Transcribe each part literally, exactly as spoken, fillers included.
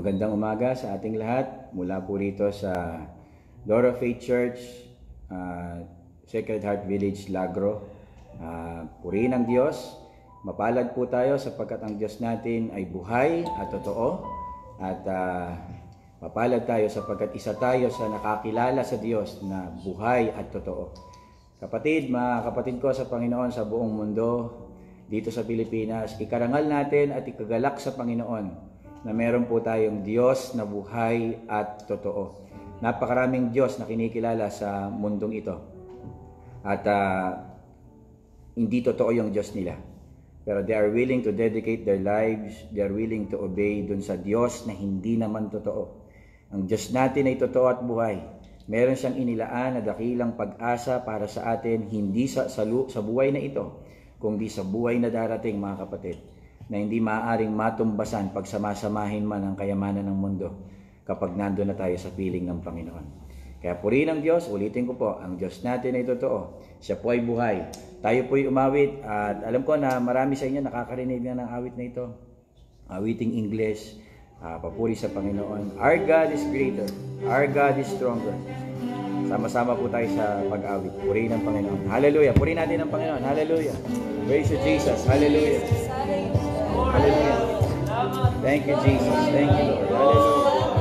magandang umaga sa ating lahat mula po rito sa Dora Faith Church, uh, Sacred Heart Village, Lagro. Uh, purihin ang Diyos, mapalad po tayo sapagkat ang Diyos natin ay buhay at totoo. At uh, mapalad tayo sapagkat isa tayo sa nakakilala sa Diyos na buhay at totoo. Kapatid, mga kapatid ko sa Panginoon sa buong mundo, dito sa Pilipinas, ikarangal natin at ikagalak sa Panginoon na meron po tayong Diyos na buhay at totoo. Napakaraming Diyos na kinikilala sa mundong ito. At uh, hindi totoo yung Diyos nila. Pero they are willing to dedicate their lives, they are willing to obey dun sa Diyos na hindi naman totoo. Ang Diyos natin ay totoo at buhay. Meron siyang inilaan na dakilang pag-asa para sa atin, hindi sa, sa, sa buhay na ito, kundi sa buhay na darating, mga kapatid, na hindi maaaring matumbasan pag samasamahin man ang kayamanan ng mundo kapag nandun na tayo sa piling ng Panginoon. Kaya purihin ang Diyos, ulitin ko po, ang Diyos natin ay totoo. Siya po ay buhay. Tayo po ay umawit at alam ko na marami sa inyo nakakarinig na ng awit na ito. Awiting English, uh, papuri sa Panginoon. Our God is greater. Our God is stronger. Sama-sama po tayo sa pag-awit. Purihin ang Panginoon. Hallelujah. Purihin natin ang Panginoon. Hallelujah. Praise you, Jesus. Hallelujah. Hallelujah. Thank you, Jesus. Thank you, Lord. Hallelujah.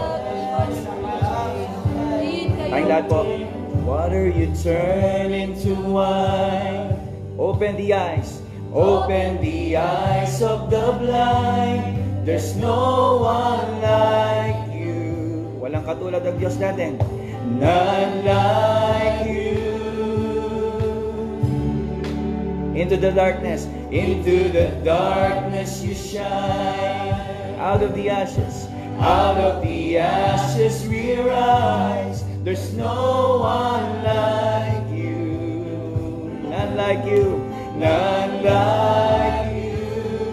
Tayong lahat po. Water you turn into wine. Open the eyes. Open the eyes of the blind. There's no one like you. Walang katulad ang Diyos natin. None like you. Into the darkness, into the darkness you shine. Out of the ashes, out of the ashes we rise. There's no one like you. None like you, none like you.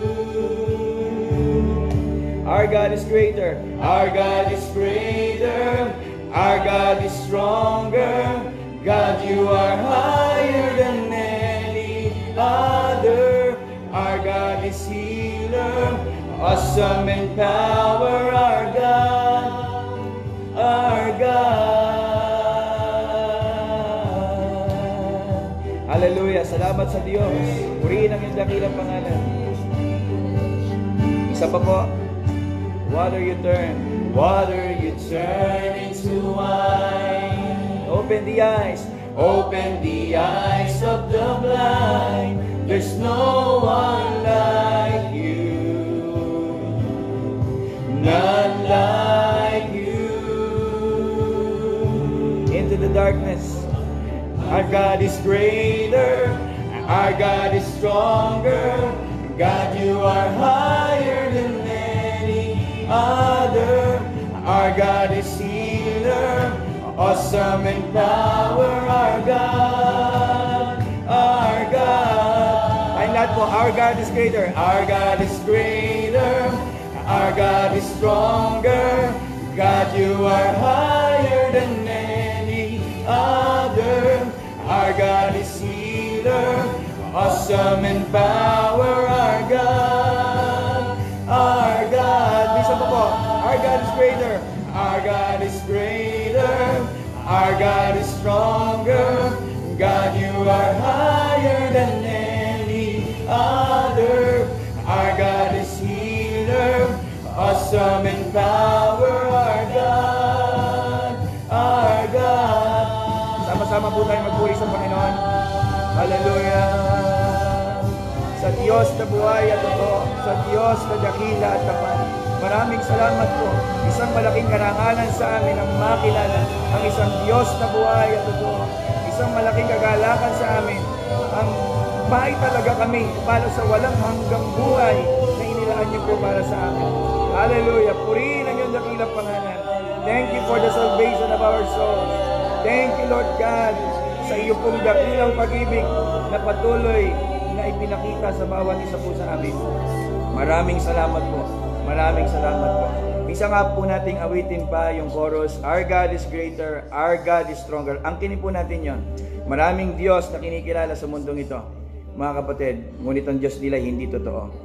Our God is greater, our God is greater. Our God is stronger. God, you are higher than any other. Our God is healer, awesome in power. Our God, our God. Hallelujah. Salamat sa Diyos. Purihin ang iyong dakilang pangalan. Isa pa po. Water you turn, water you turn into wine. Open the eyes, open the eyes of the blind. There's no one like you, none like you. Into the darkness, our God is greater, our God is stronger. God, you are higher than other. Our God is healer, awesome in power. Our God, our God. Tayong lahat po, our God is greater. Our God is greater. Our God is stronger. God, you are higher than any other. Our God is healer, awesome in power. Our God, our God. Bisa po po. Our God is greater. Our God is greater. Our God is stronger. God, you are higher than any other. Our God is healer, awesome in power. Our God, our God. Sama-sama po tayo magpuri sa Panginoon. Hallelujah. Sa Diyos na buhay at totoo, sa Diyos na dakila at tapat. Maraming salamat po. Isang malaking karangalan sa amin ang makilala ang isang Diyos na buhay at totoo. Isang malaking kagalakan sa amin ang may talaga kami para sa walang hanggang buhay na inilaan niyo po para sa amin. Hallelujah. Purihin ang iyong dakilang pangalan. Thank you for the salvation of our souls. Thank you, Lord God, sa iyo pong dakilang pag-ibig na patuloy na ipinakita sa bawat isa po sa amin. Maraming salamat po. Maraming salamat po. Isa nga po nating awitin pa yung chorus, Our God is greater, our God is stronger. Angkinin po natin yon. Maraming Diyos na kinikilala sa mundong ito. Mga kapatid, ngunit ang Diyos nila hindi totoo.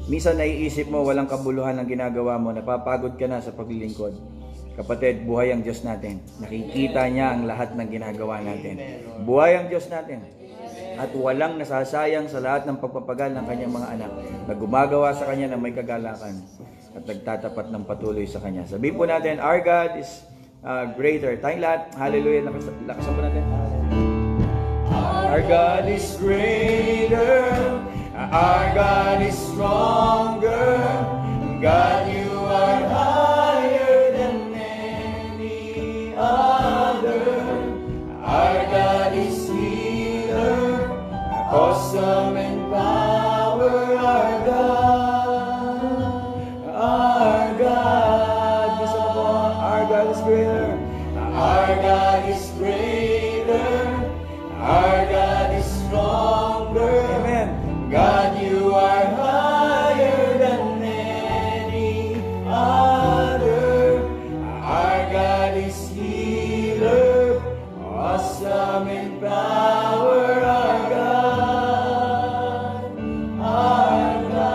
Minsan naiisip mo walang kabuluhan ang ginagawa mo, napapagod ka na sa paglilingkod. Kapatid, buhay ang Diyos natin. Nakikita niya ang lahat ng ginagawa natin. Buhay ang Diyos natin. At walang nasasayang sa lahat ng pagpapagal ng kanyang mga anak na gumagawa sa kanya ng may kagalakan at nagtatapat ng patuloy sa kanya. Sabihin po natin, our God is uh, greater. Tayong lahat, hallelujah, lakas, lakasan po natin. Our God is greater, our God is stronger, God, you are higher than any other. Our God is healer, awesome in power, our God, our God, gusto mo po, our God is greater, our God is greater, our God is stronger, amen. God, you are higher than any other, our God is healer, awesome in power, our God, our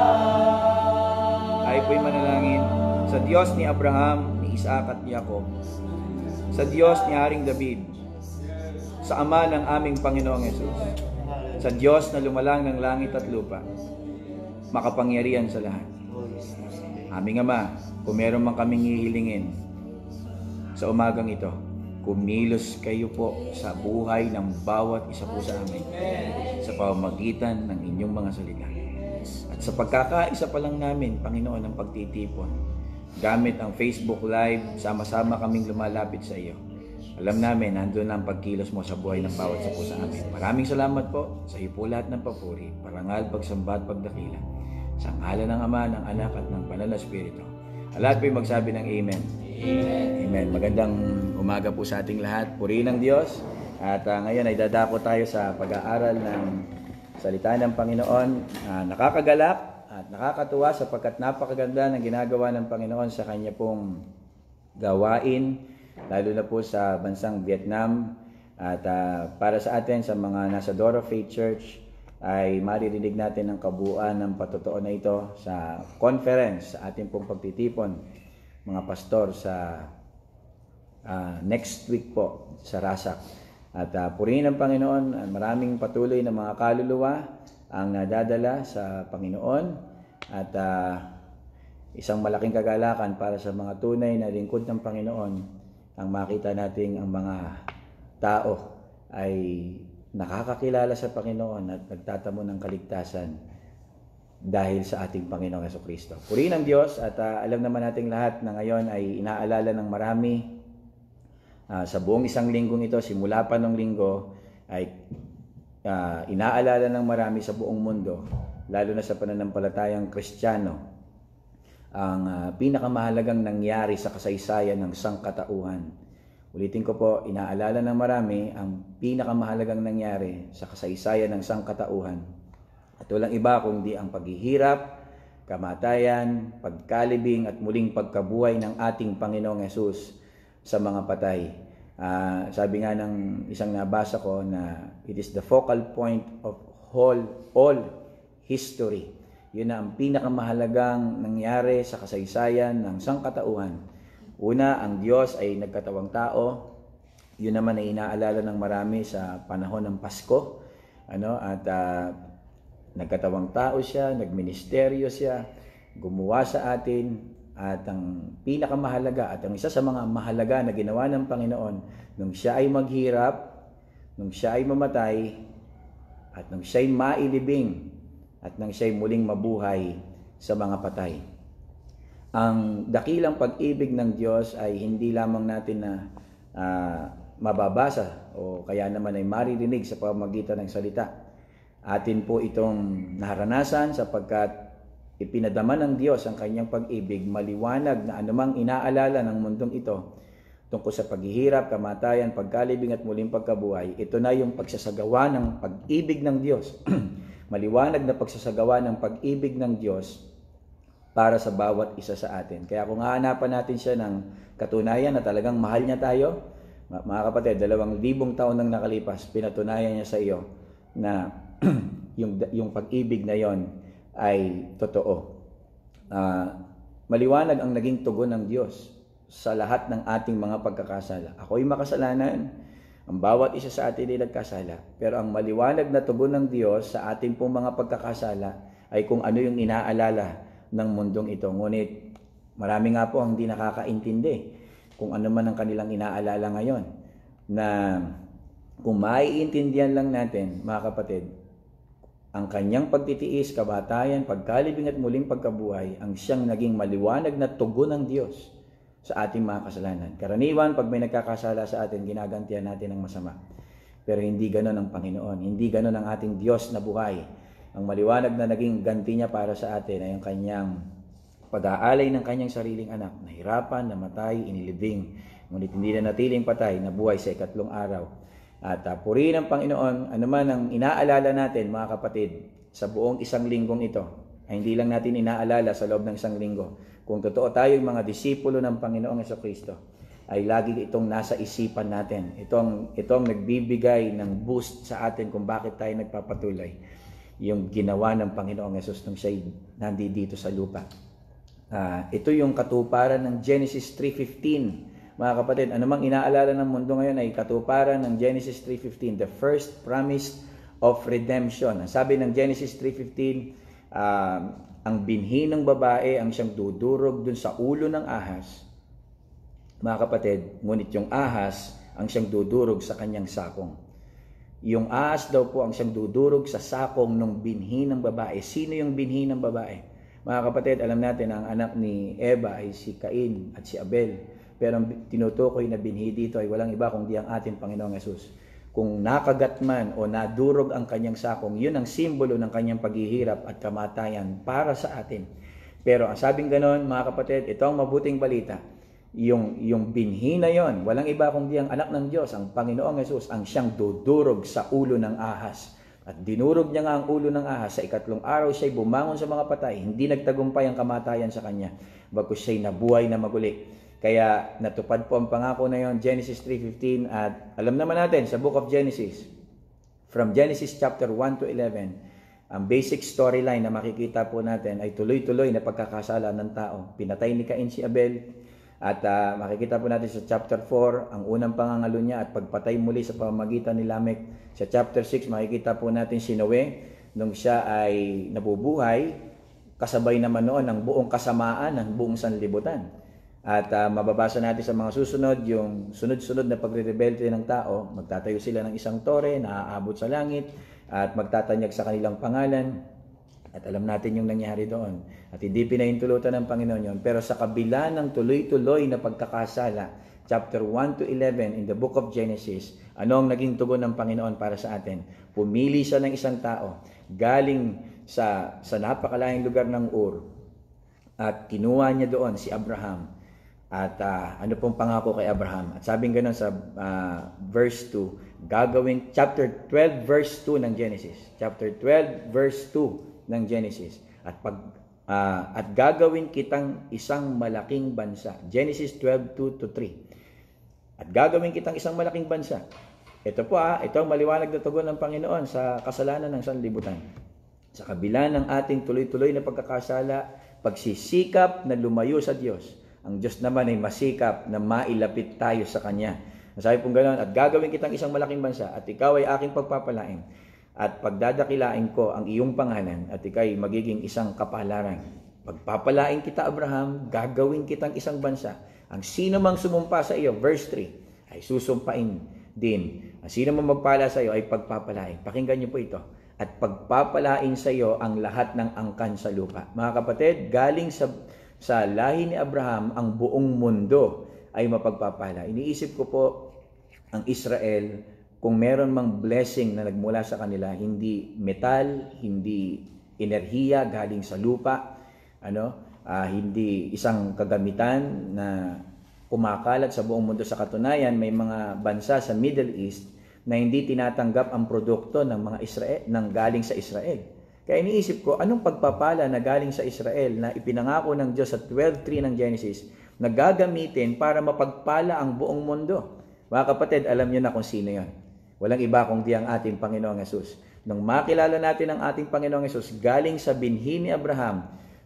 God. Tayo po'y manalangin sa Diyos ni Abraham, ni Isaac at Jacob, sa Diyos ni Haring David, sa Ama ng aming Panginoong Hesus, sa Diyos na lumalang ng langit at lupa, makapangyarihan sa lahat. Aming Ama, kung meron man kaming hihilingin sa umagang ito, kumilos kayo po sa buhay ng bawat isa po sa amin sa pamamagitan ng inyong mga salita. At sa pagkakaisa pa lang namin, Panginoon, ng pagtitipon, gamit ang Facebook Live, sama-sama kaming lumalapit sa iyo. Alam namin, nandun ang pagkilos mo sa buhay ng bawat isa po sa amin. Maraming salamat po. Sa iyo po lahat ng papuri, parangal, pagsamba at pagdakila. Sa ngalan ng Ama, ng Anak at ng Banal na Espiritu. Lahat po'y magsabi ng Amen. Amen. Amen. Magandang umaga po sa ating lahat. Purihin ng Diyos. At uh, ngayon ay dadako tayo sa pag-aaral ng salita ng Panginoon. Uh, nakakagalak at nakakatuwa sapagkat napakaganda ng ginagawa ng Panginoon sa kanya pong gawain, lalo na po sa bansang Vietnam. At uh, para sa atin, sa mga nasa Doro Faith Church, ay maririnig natin ang kabuuan ng patotoo na ito sa conference, sa ating pong pagtitipon, mga pastor, sa uh, next week po sa Rasak. At uh, purihin ng Panginoon, maraming patuloy na mga kaluluwa ang nadadala sa Panginoon. At uh, isang malaking kagalakan para sa mga tunay na lingkod ng Panginoon ang makita nating ang mga tao ay nakakakilala sa Panginoon at nagtatamo ng kaligtasan dahil sa ating Panginoong Jesucristo. Purihin ang Diyos at uh, alam naman nating lahat na ngayon ay inaalala ng marami uh, sa buong isang linggong ito, simula pa ng linggo, ay uh, inaalala ng marami sa buong mundo, lalo na sa pananampalatayang Kristiyano, ang uh, pinakamahalagang nangyari sa kasaysayan ng sangkatauhan. Ulitin ko po, inaalala ng marami ang pinakamahalagang nangyari sa kasaysayan ng sangkatauhan. At walang iba kundi ang paghihirap, kamatayan, pagkalibing at muling pagkabuhay ng ating Panginoong Hesus sa mga patay. Uh, sabi nga ng isang nabasa ko na it is the focal point of whole, all history. Yun na ang pinakamahalagang nangyari sa kasaysayan ng sangkatauhan. Una, ang Diyos ay nagkatawang tao. Yun naman ay inaalala ng marami sa panahon ng Pasko. Ano? At uh, nagkatawang tao siya, nagministeryo siya, gumawa sa atin. At ang pinakamahalaga at ang isa sa mga mahalaga na ginawa ng Panginoon, nung siya ay maghirap, nung siya ay mamatay, at nung siya ay mailibing, at nang siya'y muling mabuhay sa mga patay. Ang dakilang pag-ibig ng Diyos ay hindi lamang natin na uh, mababasa o kaya naman ay maririnig sa pamamagitan ng salita. Atin po itong naranasan sapagkat ipinadama ng Diyos ang kanyang pag-ibig, maliwanag na anumang inaalala ng mundong ito tungkol sa paghihirap, kamatayan, pagkalibing at muling pagkabuhay. Ito na yung pagsasagawa ng pag-ibig ng Diyos. Maliwanag na pagsasagawa ng pag-ibig ng Diyos para sa bawat isa sa atin. Kaya kung hahanapan natin siya ng katunayan na talagang mahal niya tayo, mga kapatid, dalawang libong taon nang nakalipas, pinatunayan niya sa iyo na yung, yung pag-ibig na yon ay totoo. uh, maliwanag ang naging tugon ng Diyos sa lahat ng ating mga pagkakasala. Ako'y makasalanan, ang bawat isa sa atin ay nagkasala. Pero ang maliwanag na tugon ng Diyos sa ating pong mga pagkakasala ay kung ano yung inaalala ng mundong ito. Ngunit marami nga po ang hindi nakakaintindi kung ano man ang kanilang inaalala ngayon. Na kung maiintindihan lang natin, mga kapatid, ang kanyang pagtitiis, kabatayan, pagkalibing at muling pagkabuhay, ang siyang naging maliwanag na tugon ng Diyos sa ating mga kasalanan. Karaniwan, pag may nagkakasala sa atin, ginagantihan natin ng masama. Pero hindi ganon ang Panginoon. Hindi ganon ang ating Diyos na buhay. Ang maliwanag na naging ganti niya para sa atin ay ang kanyang pag-aalay ng kanyang sariling anak. Nahirapan, namatay, inilibing. Ngunit hindi na natiling patay, nabuhay sa ikatlong araw. At uh, purihin ng Panginoon, anuman ang inaalala natin, mga kapatid, sa buong isang linggong ito, ay hindi lang natin inaalala sa loob ng isang linggo. Kung totoo tayong mga disipulo ng Panginoong Jesucristo, ay lagi itong nasa isipan natin. Itong, itong nagbibigay ng boost sa atin kung bakit tayo nagpapatuloy. Yung ginawa ng Panginoong Jesus nung siya nandito sa lupa. Uh, ito yung katuparan ng Genesis three fifteen. Mga kapatid, anumang inaalala ng mundo ngayon ay katuparan ng Genesis three fifteen, the first promise of redemption. Sabi ng Genesis three fifteen, uh, ang binhi ng babae ang siyang dudurog dun sa ulo ng ahas. Mga kapatid, ngunit yung ahas ang siyang dudurog sa kanyang sakong. Yung ahas daw po ang siyang dudurog sa sakong ng binhi ng babae. Sino yung binhi ng babae? Mga kapatid, alam natin ang anak ni Eva ay si Cain at si Abel. Pero ang tinutukoy na binhi dito ay walang iba kundi ang ating Panginoong Yesus. Kung nakagat man o nadurog ang kanyang sakong, yun ang simbolo ng kanyang paghihirap at kamatayan para sa atin. Pero ang sabing ganon, mga kapatid, ito ang mabuting balita. Yung, yung binhi na yon, walang iba kundi ang anak ng Diyos, ang Panginoong Yesus, ang siyang dudurog sa ulo ng ahas. At dinurog niya nga ang ulo ng ahas. Sa ikatlong araw siya'y bumangon sa mga patay. Hindi nagtagumpay ang kamatayan sa kanya, bagkus siya'y nabuhay na maguli. Kaya natupad po ang pangako na yon, Genesis three fifteen, at alam naman natin sa book of Genesis, from Genesis chapter one to eleven, ang basic storyline na makikita po natin ay tuloy-tuloy na pagkakasala ng tao. Pinatay ni Cain si Abel, at uh, makikita po natin sa chapter four, ang unang pangangalo niya at pagpatay muli sa pamamagitan ni Lamech. Sa chapter six, makikita po natin si Noe, nung siya ay nabubuhay, kasabay naman noon ang buong kasamaan ng buong sanlibutan. At uh, mababasa natin sa mga susunod, yung sunod-sunod na pagre-rebelde ng tao, magtatayo sila ng isang tore na aabot sa langit at magtatanyag sa kanilang pangalan. At alam natin yung nangyari doon. At hindi pinahintulutan ng Panginoon yun. Pero sa kabila ng tuloy-tuloy na pagkakasala, chapter one to eleven in the book of Genesis, ano ang naging tugon ng Panginoon para sa atin? Pumili siya ng isang tao galing sa, sa napakalayang lugar ng Ur at kinuha niya doon si Abraham. At uh, ano pong pangako kay Abraham? At sabing ganoon sa uh, verse two, gagawin, chapter twelve verse two ng Genesis. Chapter twelve verse two ng Genesis. At pag uh, at gagawin kitang isang malaking bansa. Genesis twelve two to three. At gagawin kitang isang malaking bansa. Ito po ah, ito ang maliwanag na tugon ng Panginoon sa kasalanan ng sanlibutan. Sa kabila ng ating tuloy-tuloy na pagkakasala, pagsisikap na lumayo sa Diyos, ang Diyos naman ay masikap na mailapit tayo sa Kanya. Sabi pong ganoon, at gagawin kitang isang malaking bansa, at ikaw ay aking pagpapalain, at pagdadakilain ko ang iyong pangalan, at ikaw ay magiging isang kapalaran. Pagpapalain kita, Abraham, gagawin kitang isang bansa. Ang sino mang sumumpa sa iyo, verse three, ay susumpain din. Ang sino mang magpala sa iyo ay pagpapalain. Pakinggan niyo po ito. At pagpapalain sa iyo ang lahat ng angkan sa lupa. Mga kapatid, galing sa Sa lahi ni Abraham, ang buong mundo ay mapagpapala. Iniisip ko po, ang Israel, kung meron mang blessing na nagmula sa kanila, hindi metal, hindi enerhiya galing sa lupa, ano, uh, hindi isang kagamitan na kumakalat sa buong mundo. Sa katunayan, may mga bansa sa Middle East na hindi tinatanggap ang produkto ng mga Israel, ng galing sa Israel. Kaya iniisip ko, anong pagpapala na galing sa Israel na ipinangako ng Diyos sa twelve three ng Genesis na gagamitin para mapagpala ang buong mundo? Mga kapatid, alam niyo na kung sino yan. Walang iba kundi ang ating Panginoong Yesus. Nung makilala natin ang ating Panginoong Yesus, galing sa binhi ni Abraham,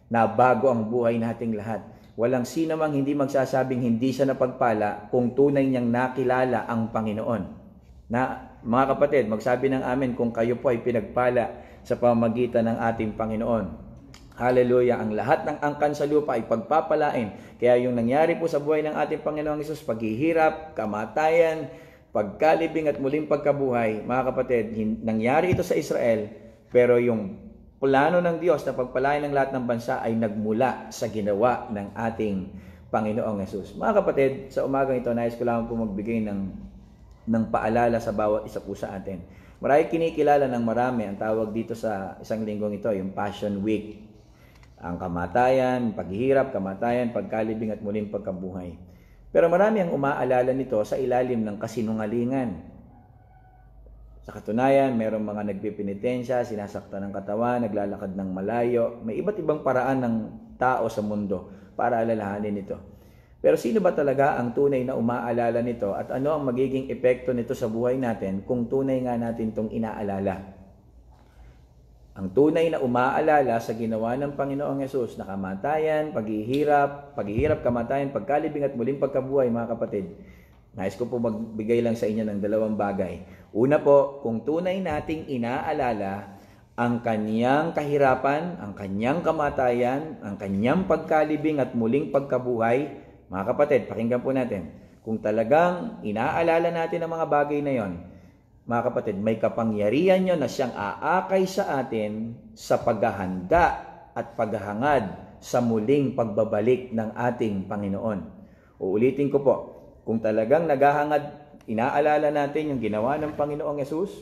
na bago ang buhay nating lahat. Walang sino mang hindi magsasabing hindi siya napagpala kung tunay niyang nakilala ang Panginoon. Na, mga kapatid, magsabi ng amin kung kayo po ay pinagpala sa pamamagitan ng ating Panginoon. Hallelujah! Ang lahat ng angkan sa lupa ay pagpapalain. Kaya yung nangyari po sa buhay ng ating Panginoong Hesus, paghihirap, kamatayan, pagkalibing at muling pagkabuhay, mga kapatid, nangyari ito sa Israel, pero yung plano ng Diyos na pagpalain ng lahat ng bansa ay nagmula sa ginawa ng ating Panginoong Hesus. Mga kapatid, sa umagang ito, nais ko lang po magbigay ng, ng paalala sa bawat isa po sa atin. Marami kinikilala ng marami, ang tawag dito sa isang linggong ito, yung Passion Week. Ang kamatayan, paghihirap, kamatayan, pagkalibing at muling pagkabuhay. Pero marami ang umaalala nito sa ilalim ng kasinungalingan. Sa katunayan, mayroong mga nagpipinitensya, sinasaktan ng katawan, naglalakad ng malayo. May iba't ibang paraan ng tao sa mundo para alalahanin ito. Pero sino ba talaga ang tunay na umaalala nito at ano ang magiging epekto nito sa buhay natin kung tunay nga natin itong inaalala? Ang tunay na umaalala sa ginawa ng Panginoong Hesus na kamatayan, paghihirap, paghihirap, kamatayan, pagkalibing at muling pagkabuhay, mga kapatid. Nais ko po magbigay lang sa inyo ng dalawang bagay. Una po, kung tunay nating inaalala ang kanyang kahirapan, ang kanyang kamatayan, ang kanyang pagkalibing at muling pagkabuhay, mga kapatid, pakinggan po natin. Kung talagang inaalala natin ang mga bagay na yon, mga kapatid, may kapangyarihan yun na siyang aakay sa atin sa paghahanda at paghahangad sa muling pagbabalik ng ating Panginoon. Uulitin ko po, kung talagang naghahangad, inaalala natin yung ginawa ng Panginoong Hesus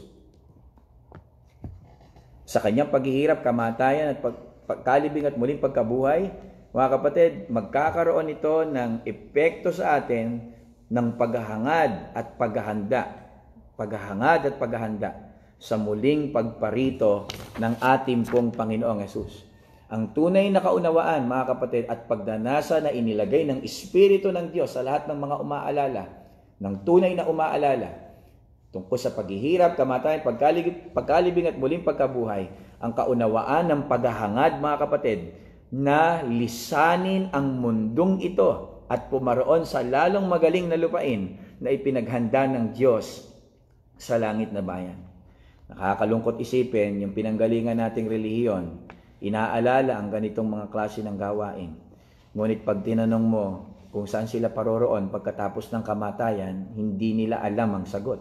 sa kanyang paghihirap, kamatayan at pag, pagkalibing at muling pagkabuhay, mga kapatid, magkakaroon ito ng epekto sa atin ng paghahangad at paghahanda. Paghahangad at paghahanda sa muling pagparito ng ating pong Panginoong Hesus. Ang tunay na kaunawaan, mga kapatid, at pagdanasa na inilagay ng Espiritu ng Diyos sa lahat ng mga umaalala, ng tunay na umaalala, tungkol sa paghihirap, kamatayan, pagkalibing, pagkalibing at muling pagkabuhay, ang kaunawaan ng paghahangad, mga kapatid, na lisanin ang mundong ito at pumaroon sa lalong magaling na lupain na ipinaghanda ng Diyos sa langit na bayan. Nakakalungkot isipin yung pinanggalingan nating relihiyon, inaalala ang ganitong mga klase ng gawain. Ngunit pag tinanong mo kung saan sila paroroon pagkatapos ng kamatayan, hindi nila alam ang sagot.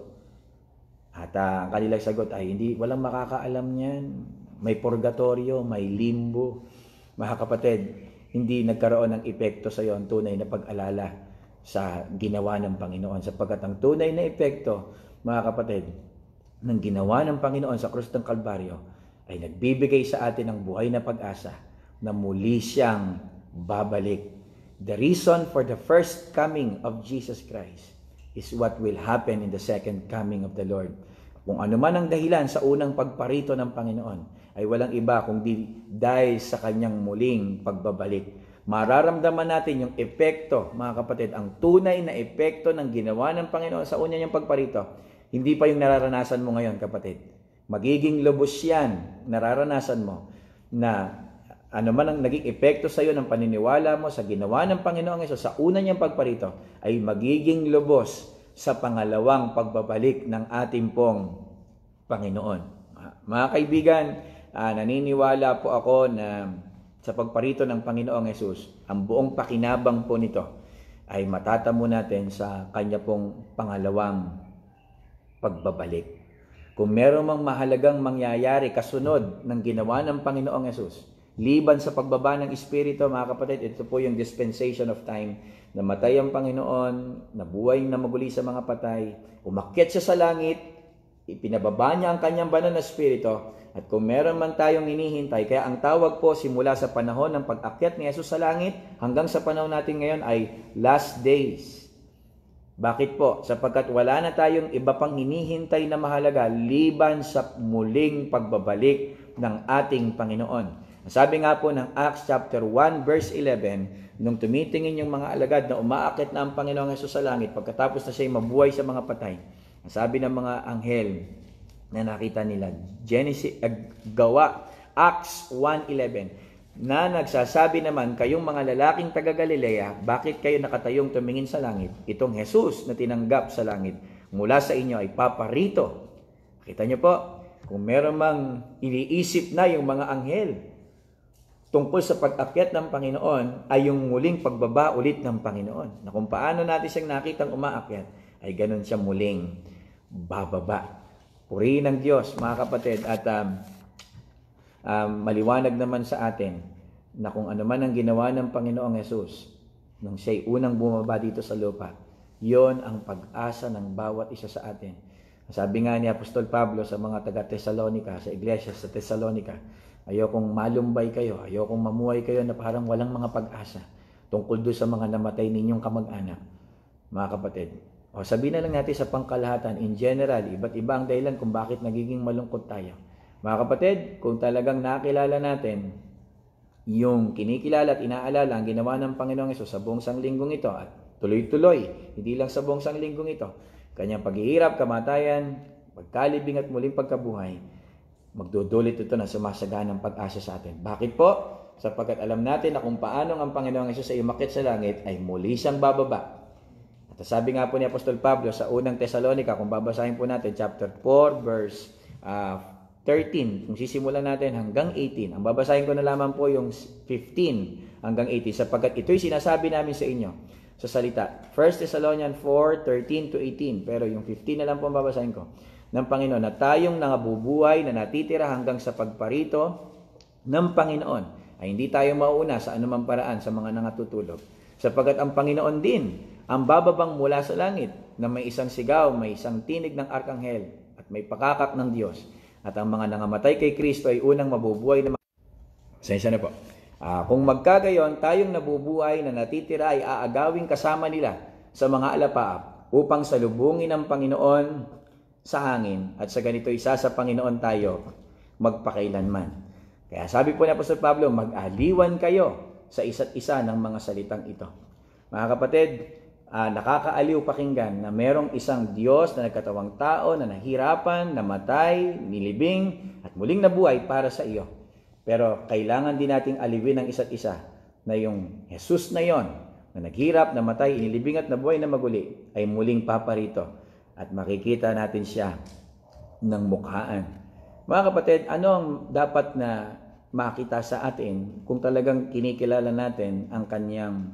At uh, ang kanilang sagot ay hindi, walang makakaalam niyan. May purgatorio, may limbo. Mga kapatid, hindi nagkaroon ng epekto sa iyo ang tunay na pag-alala sa ginawa ng Panginoon. Sapagkat ang tunay na epekto, mga kapatid, ng ginawa ng Panginoon sa krus ng Kalbaryo ay nagbibigay sa atin ng buhay na pag-asa na muli siyang babalik. The reason for the first coming of Jesus Christ is what will happen in the second coming of the Lord. Kung ano man ang dahilan sa unang pagparito ng Panginoon, ay walang iba kundi dahil sa kanyang muling pagbabalik. Mararamdaman natin yung epekto, mga kapatid, ang tunay na epekto ng ginawa ng Panginoon sa una niyang pagparito. Hindi pa yung nararanasan mo ngayon, kapatid. Magiging lubos yan, nararanasan mo, na ano man ang naging epekto sa iyo ng paniniwala mo sa ginawa ng Panginoong Hesus sa una niyang pagparito, ay magiging lubos sa pangalawang pagbabalik ng ating pong Panginoon. Mga kaibigan, uh, naniniwala po ako na sa pagparito ng Panginoong Hesus, ang buong pakinabang po nito ay matatamo natin sa kanya pong pangalawang pagbabalik. Kung meron mang mahalagang mangyayari kasunod ng ginawa ng Panginoong Hesus, liban sa pagbaba ng Espiritu, mga kapatid, ito po yung dispensation of time. Namatay ang Panginoon, nabuhay na maguli sa mga patay, umakyat siya sa langit, ipinababa niya ang kanyang banal na Espiritu, at kung meron man tayong hinihintay, kaya ang tawag po simula sa panahon ng pag-akyat ni Jesus sa langit hanggang sa panahon natin ngayon ay last days. Bakit po? Sapagkat wala na tayong iba pang hinihintay na mahalaga liban sa muling pagbabalik ng ating Panginoon. Sabi nga po ng Acts chapter one verse eleven, nung tumitingin yung mga alagad na umaakit na ang Panginoong Hesus sa langit pagkatapos na siya'y mabuhay sa mga patay, sabi ng mga anghel na nakita nila, Genesis, uh, Gawa, Acts one eleven, na nagsasabi naman, kayong mga lalaking taga Galilea, bakit kayo nakatayong tumingin sa langit? Itong Jesus na tinanggap sa langit mula sa inyo ay paparito. Kita niyo po, kung meron mang iniisip na yung mga anghel tungkol sa pag-akyat ng Panginoon, ay yung muling pagbaba ulit ng Panginoon. Na kung paano natin siyang nakitang umaakyat, ay ganun siya muling bababa. Purihin ng Diyos, mga kapatid, at um, um, maliwanag naman sa atin na kung ano man ang ginawa ng Panginoong Yesus nung siya'y unang bumaba dito sa lupa, yon ang pag-asa ng bawat isa sa atin. Sabi nga ni Apostol Pablo sa mga taga-Tesalonica, sa iglesia sa Tesalonica, ayokong malumbay kayo, ayokong mamuhay kayo na parang walang mga pag-asa tungkol doon sa mga namatay ninyong kamag-anak. Mga kapatid, o sabihin na lang natin sa pangkalahatan, in general, iba't iba ang dahilan kung bakit nagiging malungkot tayo. Mga kapatid, kung talagang nakilala natin yung kinikilala at inaalala ang ginawa ng Panginoong Hesus sa buong sanglinggong ito at tuloy-tuloy, hindi lang sa buong sanglinggong ito, kanyang paghihirap, kamatayan, pagkalibing at muling pagkabuhay, magdudulot ito na sumasaganang pag-asa sa atin. Bakit po? Sapagkat alam natin na kung paano ang Panginoong Hesus ay umakyat sa langit, ay muli siyang bababa. At sabi nga po ni Apostol Pablo sa unang Tesalonica, kung babasahin po natin, chapter four, verse uh, thirteen, kung sisimulan natin hanggang eighteen, ang babasahin ko na lamang po yung fifteen hanggang eighteen, sapagkat ito'y sinasabi namin sa inyo sa salita. First Thessalonians four, thirteen to eighteen, pero yung fifteen na lang po ang babasahin ko, ng Panginoon, na tayong nangabubuhay na natitira hanggang sa pagparito ng Panginoon, ay hindi tayo mauuna sa anumang paraan sa mga nangatutulog. Sapagkat ang Panginoon din ang bababang mula sa langit na may isang sigaw, may isang tinig ng arkanghel at may pakakak ng Diyos. At ang mga nangamatay kay Kristo ay unang mabubuhay na mga... Sensya na po. Uh, kung magkagayon, tayong nabubuhay na natitira ay aagawing kasama nila sa mga alapaap upang salubungin ang Panginoon sa hangin at sa ganito isa sa Panginoon tayo magpakailanman. Kaya sabi po ni Apostol Pablo, mag-aliwan kayo sa isa't isa ng mga salitang ito. Mga kapatid, uh, nakakaaliw pakinggan na merong isang Diyos na nagkatawang tao na nahirapan, namatay, nilibing at muling nabuhay para sa iyo. Pero kailangan din nating aliwin ang isa't isa na yung Jesus na yon na naghirap, namatay, inilibing at nabuhay na maguli ay muling paparito at makikita natin siya ng mukhaan. Mga kapatid, ano ang dapat na makita sa atin kung talagang kinikilala natin ang kanyang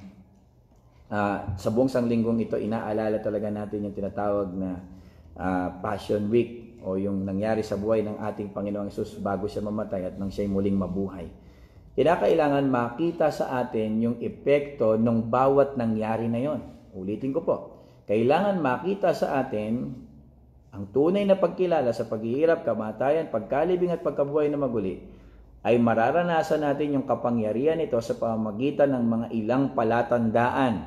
uh, sa buong sanglinggung ito, inaalala talaga natin yung tinatawag na uh, Passion Week o yung nangyari sa buhay ng ating Panginoong Hesus bago siya mamatay at nang siya'y muling mabuhay. Kinakailangan makita sa atin yung epekto ng bawat nangyari na yon. Ulitin ko po, kailangan makita sa atin ang tunay na pagkilala sa paghihirap, kamatayan, pagkalibing at pagkabuhay na maguli ay mararanasan natin yung kapangyarihan nito sa pamamagitan ng mga ilang palatandaan.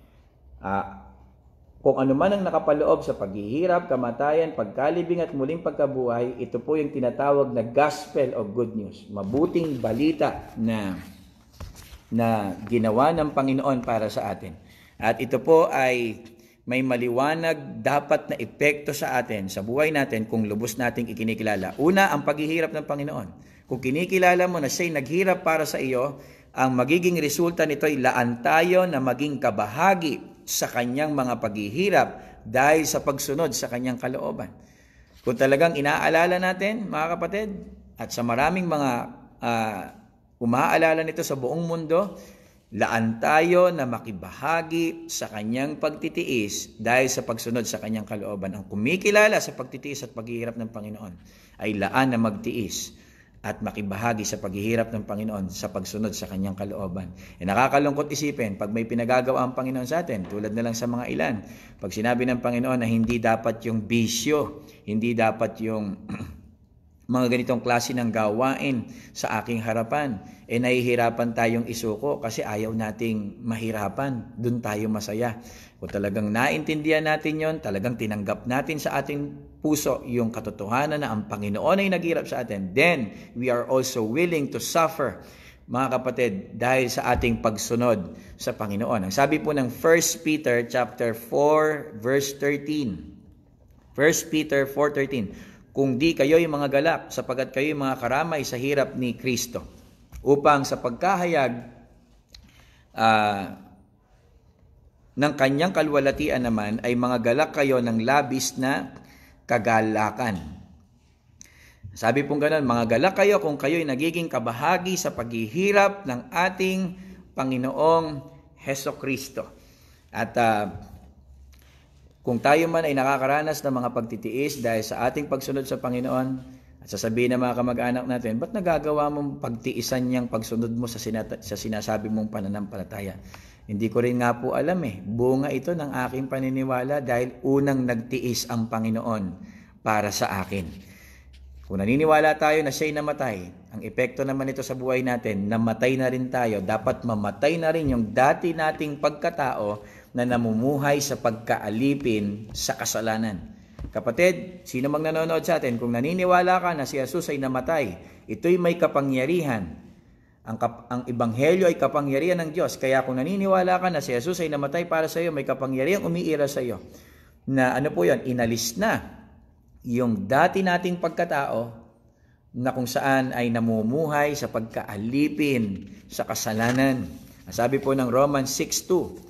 Ah, kung ano man ang nakapaloob sa paghihirap, kamatayan, pagkalibing at muling pagkabuhay, ito po yung tinatawag na gospel of good news. Mabuting balita na, na ginawa ng Panginoon para sa atin. At ito po ay may maliwanag dapat na epekto sa atin, sa buhay natin kung lubos nating ikinikilala. Una, ang paghihirap ng Panginoon. Kung kinikilala mo na siya'y naghirap para sa iyo, ang magiging resulta nito ay laan tayo na maging kabahagi sa kanyang mga paghihirap dahil sa pagsunod sa kanyang kalooban. Kung talagang inaalala natin, mga kapatid, at sa maraming mga uh, umaalala nito sa buong mundo, laan tayo na makibahagi sa kanyang pagtitiis dahil sa pagsunod sa kanyang kalooban. Ang kumikilala sa pagtitiis at paghihirap ng Panginoon ay laan na magtiis at makibahagi sa paghihirap ng Panginoon sa pagsunod sa kanyang kalooban. E nakakalungkot isipin, pag may pinagagawa ang Panginoon sa atin, tulad na lang sa mga ilan, pag sinabi ng Panginoon na hindi dapat yung bisyo, hindi dapat yung mga ganitong klase ng gawain sa aking harapan, eh nahihirapan tayong isuko kasi ayaw nating mahirapan, dun tayo masaya. Kung talagang naintindihan natin yon, talagang tinanggap natin sa ating puso yung katotohanan na ang Panginoon ay naghirap sa atin, then we are also willing to suffer, mga kapatid, dahil sa ating pagsunod sa Panginoon. Ang sabi po ng First Peter chapter four verse thirteen. First Peter four thirteen. Kung di kayo'y mga galak, sapagat kayo'y mga karamay sa hirap ni Kristo, upang sa pagkahayag uh, ng kanyang kalwalatian naman ay mga galak kayo ng labis na kagalakan. Sabi pong ganoon, mga galak kayo kung kayo'y nagiging kabahagi sa paghihirap ng ating Panginoong Hesukristo. At uh, kung tayo man ay nakakaranas ng mga pagtitiis dahil sa ating pagsunod sa Panginoon, at sasabihin ng mga kamag-anak natin, ba't nagagawa mong pagtiisan niyang pagsunod mo sa, sinata- sa sinasabi mong pananampalataya? Hindi ko rin nga po alam eh. Bunga ito ng aking paniniwala dahil unang nagtiis ang Panginoon para sa akin. Kung naniniwala tayo na siya'y namatay, ang epekto naman ito sa buhay natin, namatay na rin tayo. Dapat mamatay na rin yung dati nating pagkatao na namumuhay sa pagkaalipin sa kasalanan. Kapatid, sino mang nanonood sa atin, kung naniniwala ka na si Jesus ay namatay, ito'y may kapangyarihan. Ang, kap- ang Ebanghelyo ay kapangyarihan ng Diyos. Kaya kung naniniwala ka na si Jesus ay namatay para sa iyo, may kapangyarihan umiira sa iyo. Na ano po yan, inalis na yung dati nating pagkatao na kung saan ay namumuhay sa pagkaalipin sa kasalanan. Sabi po ng Romans six two,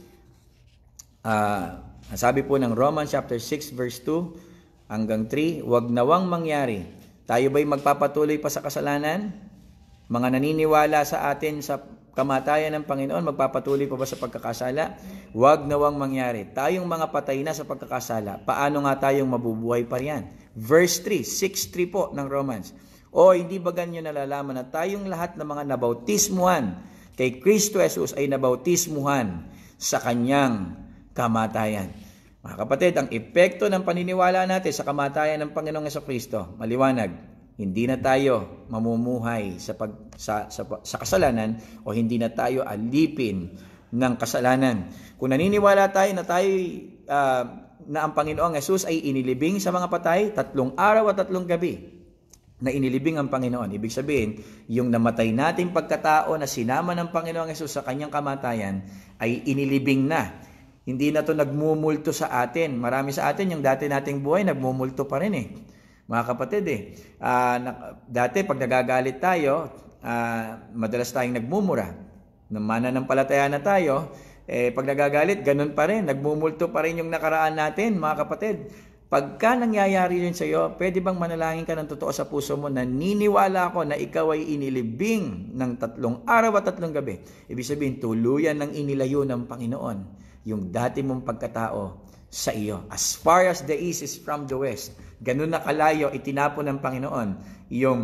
uh, sabi po ng Romans chapter six verse two hanggang three, huwag nawang mangyari. Tayo ba'y magpapatuloy pa sa kasalanan? Mga naniniwala sa atin sa kamatayan ng Panginoon, magpapatuloy pa ba sa pagkakasala? Huwag nawang mangyari. Tayong mga patay na sa pagkakasala, paano nga tayong mabubuhay pa riyan? Verse three, six three po ng Romans. O hindi ba ganyo nalalaman na tayong lahat ng mga nabautismuhan kay Kristo Jesus ay nabautismuhan sa kanyang kamatayan? Mga kapatid, ang epekto ng paniniwala natin sa kamatayan ng Panginoong Hesukristo, maliwanag. Hindi na tayo mamumuhay sa, pag, sa, sa, sa kasalanan o hindi na tayo alipin ng kasalanan. Kung naniniwala tayo na tayo uh, na ang Panginoong Jesus ay inilibing sa mga patay, tatlong araw at tatlong gabi na inilibing ang Panginoon. Ibig sabihin, yung namatay nating pagkatao na sinama ng Panginoong Jesus sa kanyang kamatayan ay inilibing na. Hindi na to nagmumulto sa atin. Marami sa atin yung dati nating buhay nagmumulto pa rin eh. Mga kapatid eh, uh, na, dati pag nagagalit tayo, uh, madalas tayong nagmumura. Nang mananampalataya na tayo, eh, pag nagagalit, ganun pa rin. Nagmumulto pa rin yung nakaraan natin, mga kapatid. Pagka nangyayari yun sa iyo, pwede bang manalangin ka ng totoo sa puso mo, naniniwala ako na ikaw ay inilibing ng tatlong araw at tatlong gabi. Ibig sabihin, tuluyan ng inilayo ng Panginoon yung dati mong pagkatao sa iyo. As far as the east is from the west, ganun na kalayo itinapon ng Panginoon yung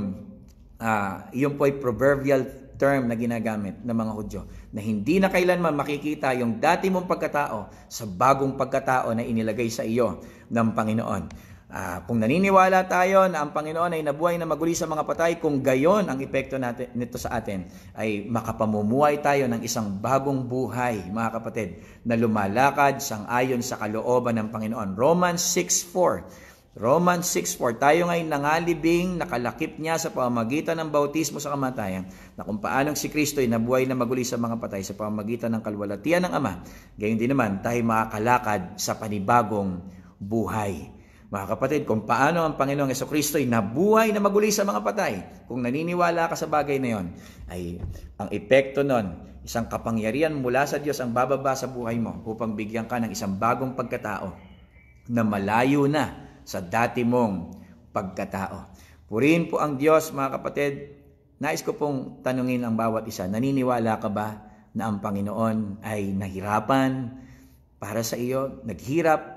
uh, yung po ay proverbial term na ginagamit ng mga Hudyo na hindi na kailanman makikita yung dati mong pagkatao sa bagong pagkatao na inilagay sa iyo ng Panginoon. Uh, kung naniniwala tayo na ang Panginoon ay nabuhay na maguli sa mga patay, kung gayon ang epekto natin, nito sa atin, ay makapamumuhay tayo ng isang bagong buhay, mga kapatid, na lumalakad sang-ayon sa kalooban ng Panginoon. Romans six four. Romans six four, tayo ngayon nangalibing, nakalakip niya sa pamamagitan ng bautismo sa kamatayan, na kung paanong si Kristo ay nabuhay na maguli sa mga patay sa pamamagitan ng kalwalatian ng Ama, gayon din naman tayo makakalakad sa panibagong buhay. Mga kapatid, kung paano ang Panginoong Hesukristo ay nabuhay na maguli sa mga patay, kung naniniwala ka sa bagay na yon, ay ang epekto nun, isang kapangyarihan mula sa Diyos ang bababa sa buhay mo upang bigyan ka ng isang bagong pagkatao na malayo na sa dati mong pagkatao. Purihin po ang Diyos, mga kapatid. Nais ko pong tanungin ang bawat isa, naniniwala ka ba na ang Panginoon ay nahirapan para sa iyo, naghirap,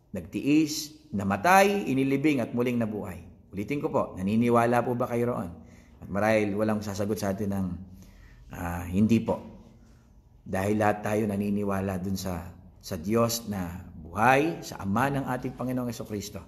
nagtiis, namatay, inilibing at muling nabuhay? Ulitin ko po, naniniwala po ba kayo roon? At marahil walang sasagot sa atin ng uh, hindi po. Dahil lahat tayo naniniwala dun sa, sa Diyos na buhay, sa Ama ng ating Panginoong Hesukristo.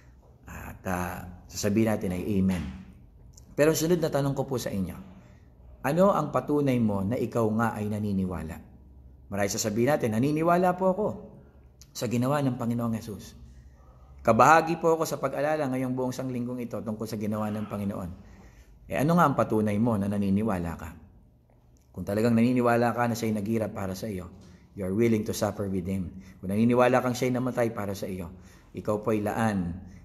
At uh, sasabihin natin ay Amen. Pero sunod na tanong ko po sa inyo, ano ang patunay mo na ikaw nga ay naniniwala? Marahil sasabihin natin, naniniwala po ako sa ginawa ng Panginoong Jesus. Kabahagi po ako sa pag-alala ngayong buong sanglinggong ito tungkol sa ginawa ng Panginoon. Eh ano nga ang patunay mo na naniniwala ka? Kung talagang naniniwala ka na siya'y naghirap para sa iyo, you are willing to suffer with Him. Kung naniniwala kang siya'y namatay para sa iyo, ikaw po'y laan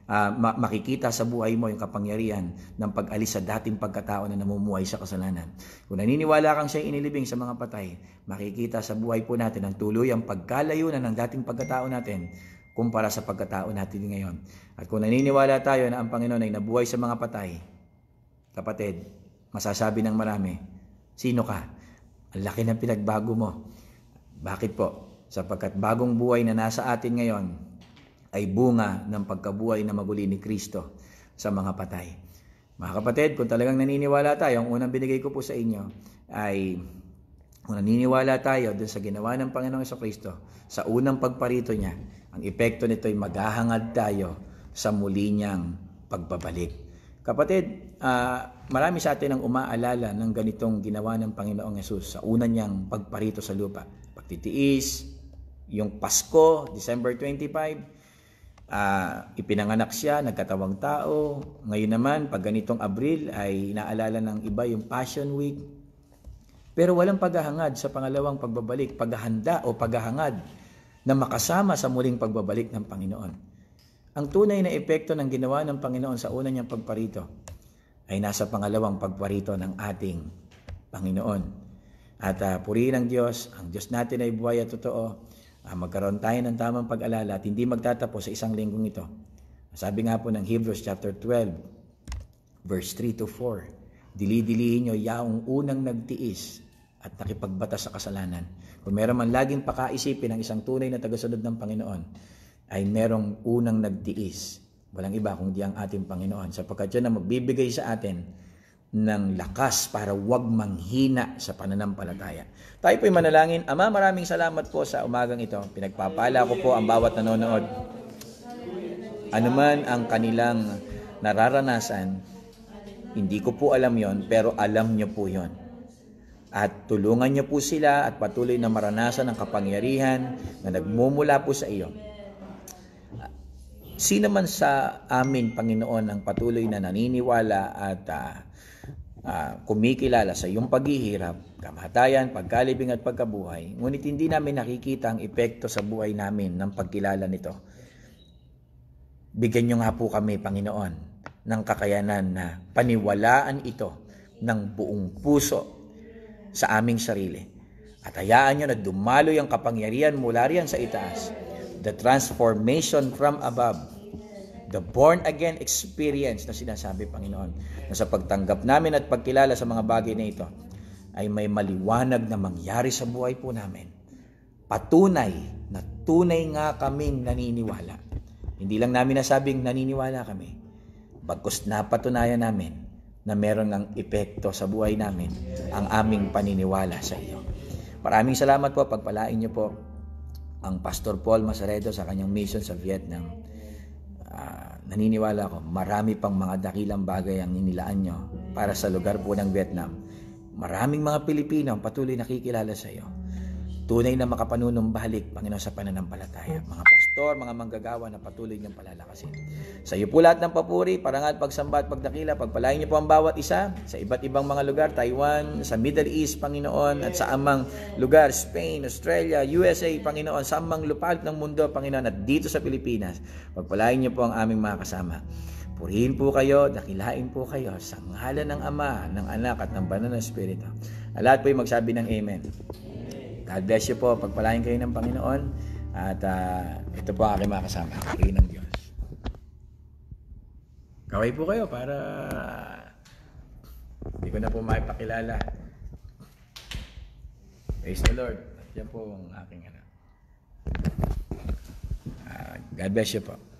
uh, ma- makikita sa buhay mo yung kapangyarihan ng pag-alis sa dating pagkatao na namumuhay sa kasalanan. Kung naniniwala kang siya inilibing sa mga patay, makikita sa buhay po natin ang tuluyang pagkalayo na ng dating pagkatao natin kumpara sa pagkatao natin ngayon. At kung naniniwala tayo na ang Panginoon ay nabuhay sa mga patay, kapatid, masasabi ng marami, sino ka? Ang laki ng pinagbago mo. Bakit po? Sapagkat bagong buhay na nasa atin ngayon ay bunga ng pagkabuhay na maguli ni Kristo sa mga patay. Mga kapatid, kung talagang naniniwala tayo, ang unang binigay ko po sa inyo ay kung naniniwala tayo dun sa ginawa ng Panginoong Jesucristo, sa unang pagparito niya, ang epekto nito ay maghahangad tayo sa muli niyang pagbabalik. Kapatid, uh, marami sa atin ang umaalala ng ganitong ginawa ng Panginoong Yesus sa unang niyang pagparito sa lupa. Pagtitiis, yung Pasko, December twenty-five, Uh, ipinanganak siya, nagkatawang tao. Ngayon naman, pag ganitong Abril, ay inaalala ng iba yung Passion Week. Pero walang paghahangad sa pangalawang pagbabalik, paghahanda o paghahangad na makasama sa muling pagbabalik ng Panginoon. Ang tunay na epekto ng ginawa ng Panginoon sa una niyang pagparito ay nasa pangalawang pagparito ng ating Panginoon. At uh, purihin ang Diyos, ang Diyos natin ay buhay at totoo. Uh, magkaroon tayo ng tamang pag-alala at hindi magtatapos sa isang linggong ito. Sabi nga po ng Hebrews chapter twelve, verse three to four, dili-dilihin nyo yaong unang nagtiis at nakipagbata sa kasalanan. Kung meron man laging pakaisipin ang isang tunay na tagasunod ng Panginoon, ay merong unang nagtiis. Walang iba kundi ang ating Panginoon, sapagkat yun ang magbibigay sa atin ng lakas para wag manghina sa pananampalataya. Tayo po'y manalangin. Ama, maraming salamat po sa umagang ito. Pinagpapala ko po ang bawat nanonood. Ano man ang kanilang nararanasan, hindi ko po alam yon, pero alam niyo po yon. At tulungan niyo po sila at patuloy na maranasan ang kapangyarihan na nagmumula po sa iyo. Sino man sa amin, Panginoon, ang patuloy na naniniwala at uh, Uh, kumikilala sa iyong paghihirap, kamatayan, pagkalibing at pagkabuhay, ngunit hindi namin nakikita ang epekto sa buhay namin ng pagkilala nito. Bigyan niyo nga po kami, Panginoon, ng kakayanan na paniwalaan ito ng buong puso sa aming sarili. At hayaan niyo na dumaloy ang kapangyarihan mula riyan sa itaas, the transformation from above, the born-again experience na sinasabi, Panginoon, na sa pagtanggap namin at pagkilala sa mga bagay na ito, ay may maliwanag na mangyari sa buhay po namin. Patunay na tunay nga kaming naniniwala. Hindi lang namin nasabing naniniwala kami, bagkus napatunayan namin na meron ng epekto sa buhay namin ang aming paniniwala sa iyo. Maraming salamat po, pagpalain niyo po ang Pastor Paul Masaredo sa kanyang mission sa Vietnam. Uh, naniniwala ko, marami pang mga dakilang bagay ang inilaan nyo para sa lugar po ng Vietnam. Maraming mga Pilipino ang patuloy nakikilala sa iyo. Tunay na makapanunumbalik, Panginoon, sa pananampalataya. Mga pastor, mga manggagawa na patuloy niyong palalakasin. Sa iyo po lahat ng papuri, parangal, pagsamba at pagdakila. Pagpalain niyo po ang bawat isa sa iba't ibang mga lugar, Taiwan, sa Middle East, Panginoon, at sa amang lugar, Spain, Australia, U S A, Panginoon, sa amang lupalop ng mundo, Panginoon, at dito sa Pilipinas. Pagpalain niyo po ang aming mga kasama. Purihin po kayo, dakilain po kayo sa ngalan ng Ama, ng Anak, at ng Banal na Espiritu. Lahat po yung magsabi ng Amen. God bless you po. Pagpalain kayo ng Panginoon. At uh, ito po ang aking mga kasama. Purihin ng Diyos. Kaway po kayo para hindi ko na po maipakilala. Praise the Lord. At yan po ang aking ano. Uh, God bless you po.